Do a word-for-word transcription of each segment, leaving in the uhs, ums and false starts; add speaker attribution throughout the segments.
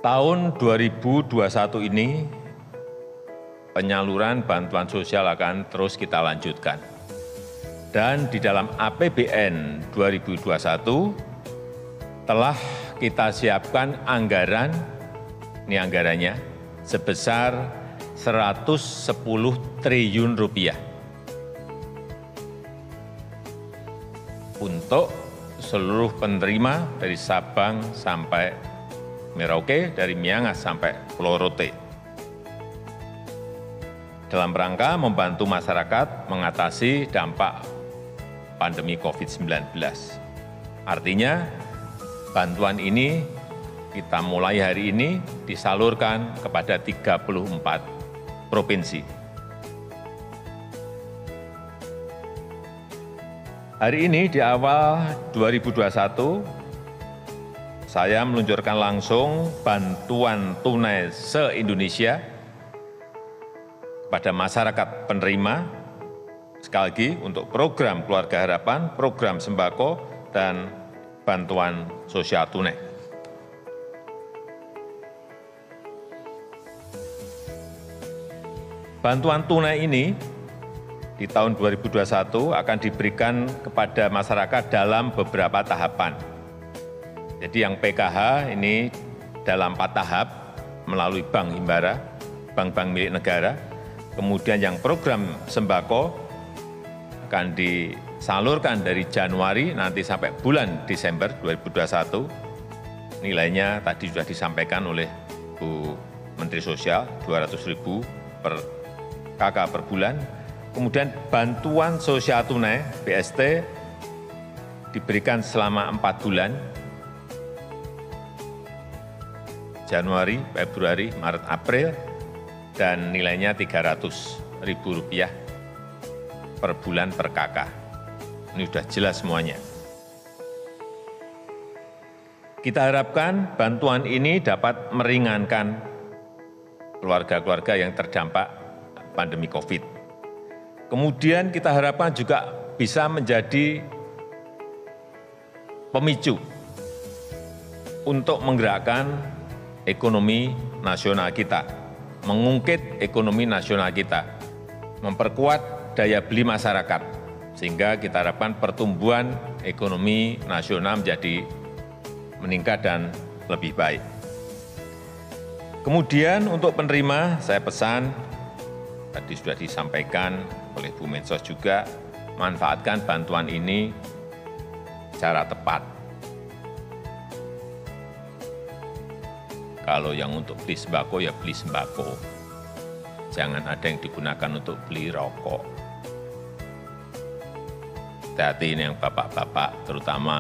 Speaker 1: Tahun dua ribu dua puluh satu ini penyaluran bantuan sosial akan terus kita lanjutkan. Dan di dalam A P B N dua ribu dua puluh satu telah kita siapkan anggaran, ini anggarannya, sebesar seratus sepuluh triliun rupiah untuk seluruh penerima dari Sabang sampai Merauke, dari Miangas sampai Pulau Rote, dalam rangka membantu masyarakat mengatasi dampak pandemi COVID sembilan belas. Artinya, bantuan ini kita mulai hari ini disalurkan kepada tiga puluh empat provinsi. Hari ini di awal dua ribu dua puluh satu, saya meluncurkan langsung bantuan tunai se-Indonesia kepada masyarakat penerima, sekali lagi untuk program Keluarga Harapan, program sembako, dan bantuan sosial tunai. Bantuan tunai ini di tahun dua ribu dua puluh satu akan diberikan kepada masyarakat dalam beberapa tahapan. Jadi yang P K H ini dalam empat tahap melalui Bank Himbara, bank-bank milik negara. Kemudian yang program sembako akan disalurkan dari Januari nanti sampai bulan Desember dua ribu dua puluh satu. Nilainya tadi sudah disampaikan oleh Bu Menteri Sosial, dua ratus ribu per K K per bulan. Kemudian bantuan sosial tunai, B S T, diberikan selama empat bulan, Januari, Februari, Maret, April, dan nilainya tiga ratus ribu rupiah per bulan per K K. Ini sudah jelas semuanya. Kita harapkan bantuan ini dapat meringankan keluarga-keluarga yang terdampak pandemi COVID. Kemudian kita harapkan juga bisa menjadi pemicu untuk menggerakkan ekonomi nasional kita, mengungkit ekonomi nasional kita, memperkuat daya beli masyarakat, sehingga kita harapkan pertumbuhan ekonomi nasional menjadi meningkat dan lebih baik. Kemudian untuk penerima, saya pesan, tadi sudah disampaikan oleh Bu Mensos juga, manfaatkan bantuan ini secara tepat. Kalau yang untuk beli sembako, ya beli sembako. Jangan ada yang digunakan untuk beli rokok. Hati-hati ini yang bapak-bapak terutama.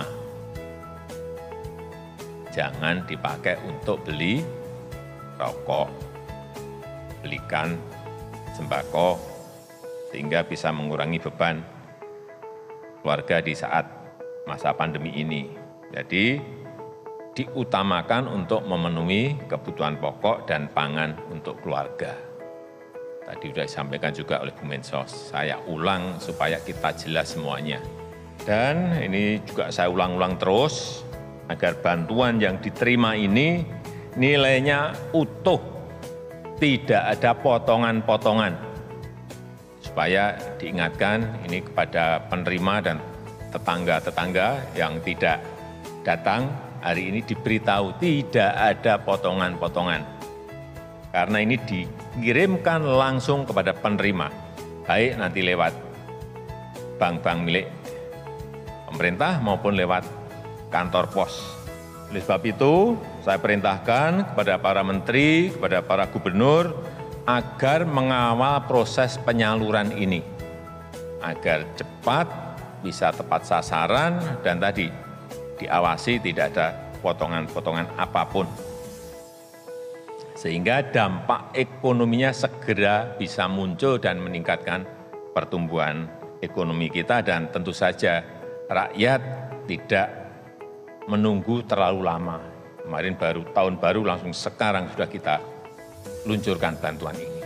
Speaker 1: Jangan dipakai untuk beli rokok. Belikan sembako sehingga bisa mengurangi beban keluarga di saat masa pandemi ini. Jadi, diutamakan untuk memenuhi kebutuhan pokok dan pangan untuk keluarga. Tadi sudah disampaikan juga oleh Bu Mensos, saya ulang supaya kita jelas semuanya. Dan ini juga saya ulang-ulang terus, agar bantuan yang diterima ini nilainya utuh, tidak ada potongan-potongan. Supaya diingatkan ini kepada penerima dan tetangga-tetangga yang tidak datang, hari ini diberitahu tidak ada potongan-potongan. Karena ini dikirimkan langsung kepada penerima, baik nanti lewat bank-bank milik pemerintah maupun lewat kantor pos. Oleh sebab itu, saya perintahkan kepada para menteri, kepada para gubernur, agar mengawal proses penyaluran ini, agar cepat, bisa tepat sasaran, dan tadi diawasi tidak ada potongan-potongan apapun. Sehingga dampak ekonominya segera bisa muncul dan meningkatkan pertumbuhan ekonomi kita, dan tentu saja rakyat tidak menunggu terlalu lama. Kemarin baru tahun baru langsung sekarang sudah kita luncurkan bantuan ini.